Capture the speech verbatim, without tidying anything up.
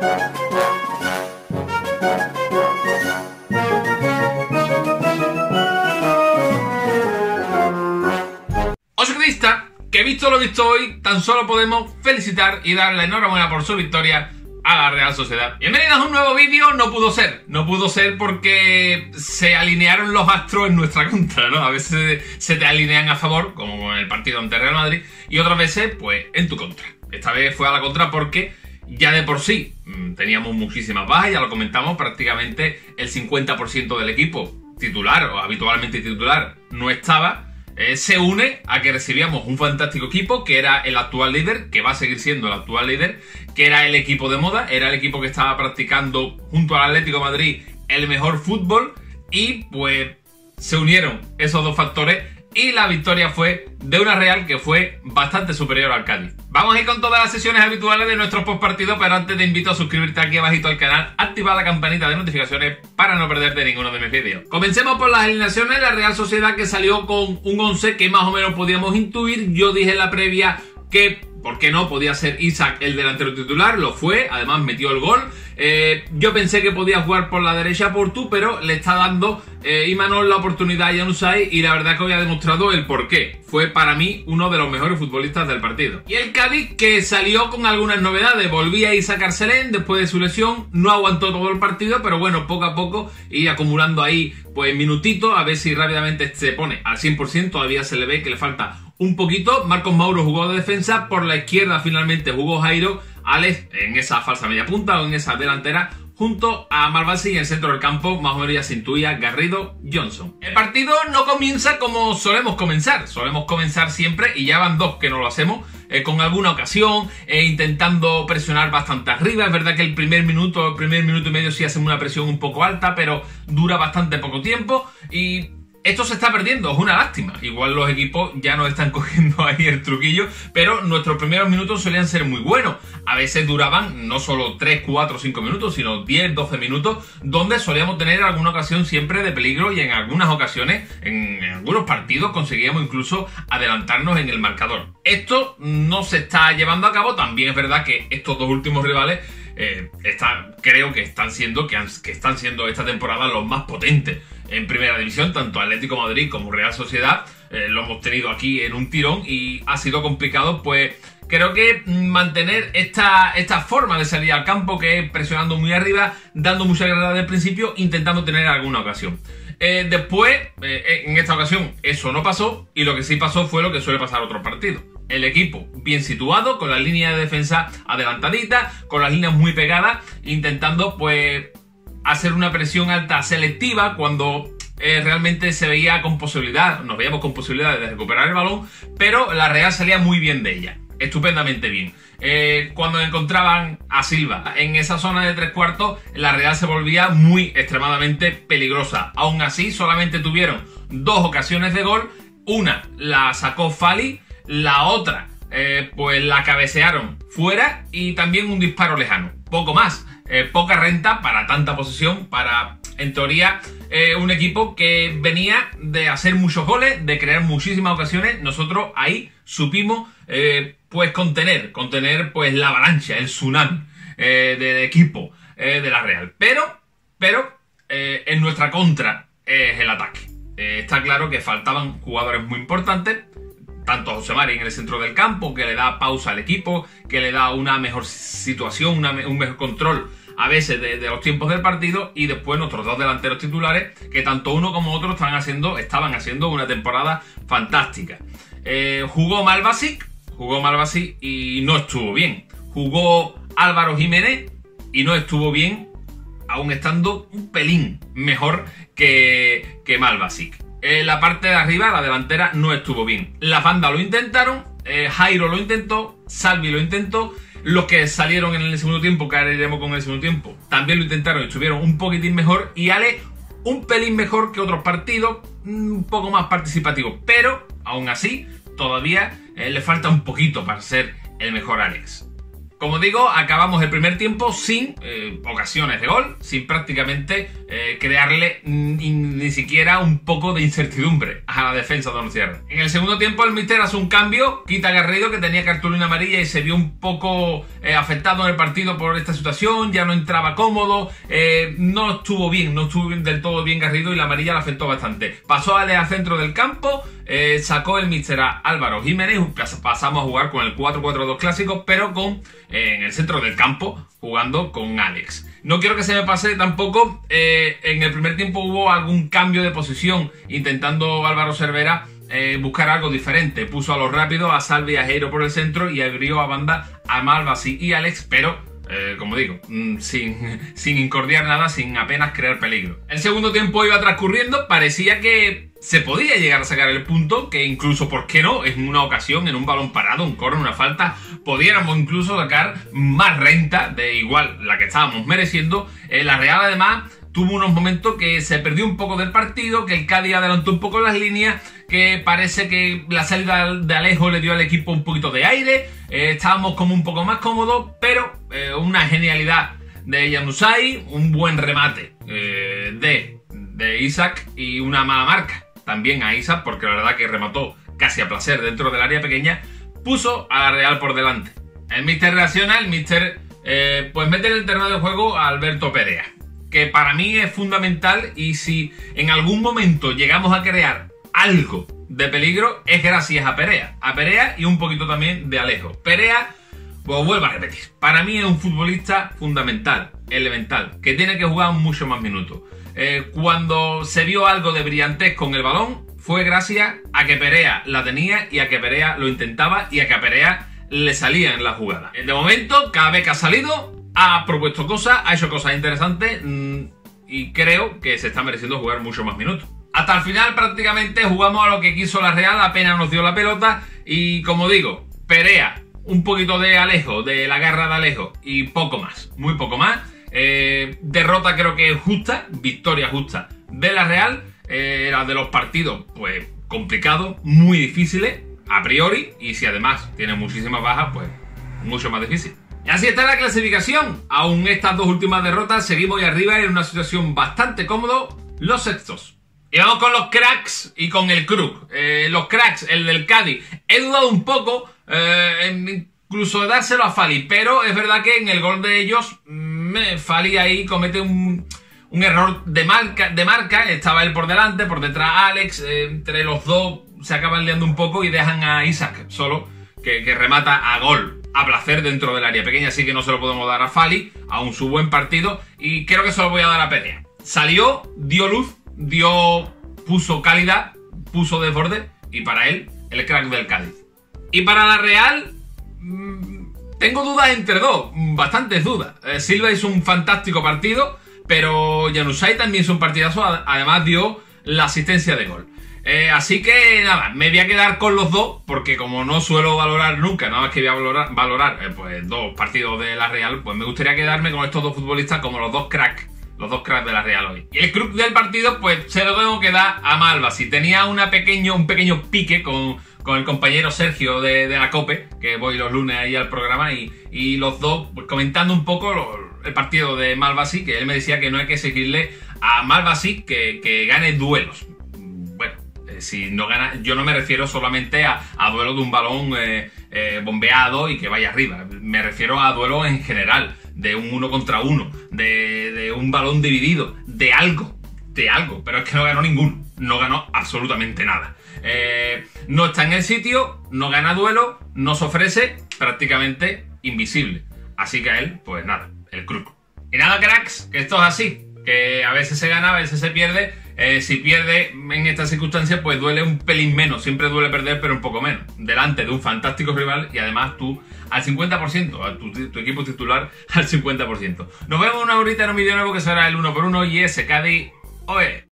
Oscudista, que visto lo visto hoy, tan solo podemos felicitar y dar la enhorabuena por su victoria a la Real Sociedad. Bienvenidos a un nuevo vídeo. No pudo ser, no pudo ser porque se alinearon los astros en nuestra contra, ¿no? A veces se te alinean a favor, como en el partido ante Real Madrid, y otras veces, pues, en tu contra. Esta vez fue a la contra porque ya de por sí teníamos muchísimas bajas, ya lo comentamos, prácticamente el cincuenta por ciento del equipo titular o habitualmente titular no estaba. Eh, se une a que recibíamos un fantástico equipo que era el actual líder, que va a seguir siendo el actual líder, que era el equipo de moda, era el equipo que estaba practicando junto al Atlético de Madrid el mejor fútbol, y pues se unieron esos dos factores y la victoria fue de una Real que fue bastante superior al Cádiz. Vamos a ir con todas las sesiones habituales de nuestros postpartidos, pero antes te invito a suscribirte aquí abajito al canal, activar la campanita de notificaciones para no perderte ninguno de mis vídeos. Comencemos por las alineaciones. La Real Sociedad, que salió con un once que más o menos podíamos intuir. Yo dije en la previa que, ¿por qué no? Podía ser Isaac el delantero titular, lo fue, además metió el gol. Eh, yo pensé que podía jugar por la derecha Portu, pero le está dando eh, Imanol la oportunidad a Januzaj, y la verdad que hoy ha demostrado el porqué. Fue para mí uno de los mejores futbolistas del partido. Y el Cádiz, que salió con algunas novedades. Volvía a Isaac Arcelén después de su lesión, no aguantó todo el partido, pero bueno, poco a poco y acumulando ahí pues minutitos, a ver si rápidamente se pone al cien por ciento. Todavía se le ve que le falta un poquito. Marcos Mauro jugó de defensa, por la izquierda finalmente jugó Jairo, Alex en esa falsa media punta o en esa delantera, junto a Malvasi, y en el centro del campo más o menos ya se intuía Garrido, Johnson. El partido no comienza como solemos comenzar, solemos comenzar siempre, y ya van dos que no lo hacemos, eh, con alguna ocasión, eh, intentando presionar bastante arriba. Es verdad que el primer minuto, el primer minuto y medio sí hacemos una presión un poco alta, pero dura bastante poco tiempo, y esto se está perdiendo, es una lástima. Igual los equipos ya nos están cogiendo ahí el truquillo, pero nuestros primeros minutos solían ser muy buenos. A veces duraban no solo tres, cuatro, cinco minutos, sino diez, doce minutos, donde solíamos tener alguna ocasión siempre de peligro, y en algunas ocasiones, en, en algunos partidos, conseguíamos incluso adelantarnos en el marcador. Esto no se está llevando a cabo. También es verdad que estos dos últimos rivales eh, están, creo que están siendo, que, han, que están siendo esta temporada los más potentes en primera división, tanto Atlético de Madrid como Real Sociedad. Eh, lo hemos tenido aquí en un tirón y ha sido complicado, pues creo que mantener esta, esta forma de salir al campo, que es presionando muy arriba, dando mucha guerra del principio, intentando tener alguna ocasión. Eh, después, eh, en esta ocasión, eso no pasó, y lo que sí pasó fue lo que suele pasar en otros partidos. El equipo bien situado, con la línea de defensa adelantadita, con las líneas muy pegadas, intentando pues hacer una presión alta selectiva cuando eh, realmente se veía con posibilidad, nos veíamos con posibilidades de recuperar el balón, pero la Real salía muy bien de ella, estupendamente bien. Eh, cuando encontraban a Silva en esa zona de tres cuartos, la Real se volvía muy extremadamente peligrosa. Aún así, solamente tuvieron dos ocasiones de gol. Una la sacó Fali, la otra eh, pues la cabecearon fuera, y también un disparo lejano. Poco más. Eh, poca renta para tanta posesión, para, en teoría, eh, un equipo que venía de hacer muchos goles, de crear muchísimas ocasiones. Nosotros ahí supimos eh, pues contener, contener pues la avalancha, el tsunami eh, de, de equipo eh, de la Real. Pero, pero eh, en nuestra contra es el ataque. Eh, está claro que faltaban jugadores muy importantes, tanto José Mari en el centro del campo, que le da pausa al equipo, que le da una mejor situación, una, un mejor control a veces de, de los tiempos del partido, y después nuestros dos delanteros titulares, que tanto uno como otro están haciendo, estaban haciendo una temporada fantástica. Eh, jugó Malvasi, jugó Malvasi y no estuvo bien. Jugó Álvaro Jiménez y no estuvo bien, aún estando un pelín mejor que, que Malvasi. En la parte de arriba, la delantera, no estuvo bien. Las bandas lo intentaron, eh, Jairo lo intentó, Salvi lo intentó. Los que salieron en el segundo tiempo, que ahora iremos con el segundo tiempo, también lo intentaron y estuvieron un poquitín mejor. Y Ale, un pelín mejor que otros partidos, un poco más participativo. Pero, aún así, todavía eh, le falta un poquito para ser el mejor Alex. Como digo, acabamos el primer tiempo sin eh, ocasiones de gol, sin prácticamente eh, crearle ni, ni siquiera un poco de incertidumbre a la defensa de Donostiarra. En el segundo tiempo el míster hace un cambio, quita a Garrido, que tenía cartulina amarilla y se vio un poco eh, afectado en el partido por esta situación, ya no entraba cómodo, eh, no estuvo bien, no estuvo bien, del todo bien Garrido, y la amarilla le afectó bastante. Pasó a al centro del campo, eh, sacó el míster a Álvaro Jiménez, pasamos a jugar con el cuatro cuatro dos clásico, pero con eh, en el centro del campo, jugando con Alex. No quiero que se me pase tampoco, eh, en el primer tiempo hubo algún cambio de posición, intentando Álvaro Cervera eh, buscar algo diferente. Puso a los rápidos, a Salvi y a Jairo por el centro, y abrió a banda a Malvasi y Alex, pero Eh, como digo, sin, sin incordiar nada, sin apenas crear peligro. El segundo tiempo iba transcurriendo, parecía que se podía llegar a sacar el punto, que incluso, ¿por qué no? En una ocasión, en un balón parado, un córner, una falta, pudiéramos incluso sacar más renta de igual la que estábamos mereciendo. Eh, la Real, además, tuvo unos momentos que se perdió un poco del partido, que el Cádiz adelantó un poco las líneas, que parece que la salida de Alejo le dio al equipo un poquito de aire, eh, estábamos como un poco más cómodos, pero eh, una genialidad de Januzaj, un buen remate eh, de, de Isaac y una mala marca también a Isaac, porque la verdad que remató casi a placer dentro del área pequeña, puso a la Real por delante. El míster reacciona, el míster eh, pues mete en el terreno de juego a Alberto Perea, que para mí es fundamental, y si en algún momento llegamos a crear algo de peligro es gracias a Perea. A Perea y un poquito también de Alejo. Perea, pues vuelvo a repetir, para mí es un futbolista fundamental, elemental, que tiene que jugar mucho más minutos. Eh, cuando se vio algo de brillantez con el balón, fue gracias a que Perea la tenía y a que Perea lo intentaba y a que a Perea le salía en la jugada. De momento, cada vez que ha salido, ha propuesto cosas, ha hecho cosas interesantes mmm, y creo que se está mereciendo jugar mucho más minutos. Hasta el final prácticamente jugamos a lo que quiso la Real, apenas nos dio la pelota, y como digo, Perea, un poquito de Alejo, de la garra de Alejo, y poco más, muy poco más. Eh, derrota creo que justa, victoria justa de la Real. Eh, era de los partidos pues complicados, muy difíciles a priori, y si además tiene muchísimas bajas, pues mucho más difícil. Y así está la clasificación. Aún estas dos últimas derrotas, seguimos ahí arriba en una situación bastante cómoda, los sextos. Y vamos con los cracks y con el Kruk. Eh, los cracks, el del Cádiz. He dudado un poco, eh, incluso de dárselo a Fali, pero es verdad que en el gol de ellos, mmm, Fali ahí comete un, un error de marca, de marca. Estaba él por delante, por detrás Alex. Eh, entre los dos se acaban liando un poco y dejan a Isaac solo, que, que remata a gol, a placer dentro del área pequeña. Así que no se lo podemos dar a Fali, aún su buen partido. Y creo que se lo voy a dar a Perea. Salió, dio luz, dio, puso calidad, puso desborde, y para él, el crack del Cádiz. Y para la Real, mmm, tengo dudas entre dos, bastantes dudas. Eh, Silva hizo un fantástico partido, pero Januzaj también hizo un partidazo, además dio la asistencia de gol. Eh, así que nada, me voy a quedar con los dos, porque como no suelo valorar nunca, nada más que voy a valorar, valorar eh, pues dos partidos de la Real, pues me gustaría quedarme con estos dos futbolistas como los dos cracks. Los dos cracks de la Real hoy. Y el club del partido, pues se lo tengo que dar a Malvasi. Tenía una pequeño, un pequeño pique con, con el compañero Sergio de, de la COPE, que voy los lunes ahí al programa, y, y los dos pues, comentando un poco lo, el partido de Malvasi, que él me decía que no hay que exigirle a Malvasi que, que gane duelos. Bueno, eh, si no gana, yo no me refiero solamente a, a duelo de un balón eh, eh, bombeado y que vaya arriba. Me refiero a duelo en general, de un uno contra uno, de, de un balón dividido, de algo, de algo, pero es que no ganó ninguno, no ganó absolutamente nada. Eh, no está en el sitio, no gana duelo, no se ofrece, prácticamente invisible. Así que a él, pues nada, el Kruk. Y nada, cracks, que esto es así, que a veces se gana, a veces se pierde. Eh, si pierde en estas circunstancias, pues duele un pelín menos. Siempre duele perder, pero un poco menos. Delante de un fantástico rival, y además tú al cincuenta por ciento, a tu, tu equipo titular al cincuenta por ciento. Nos vemos una horita en un vídeo nuevo que será el uno por uno y ese Cádiz. ¡Oye!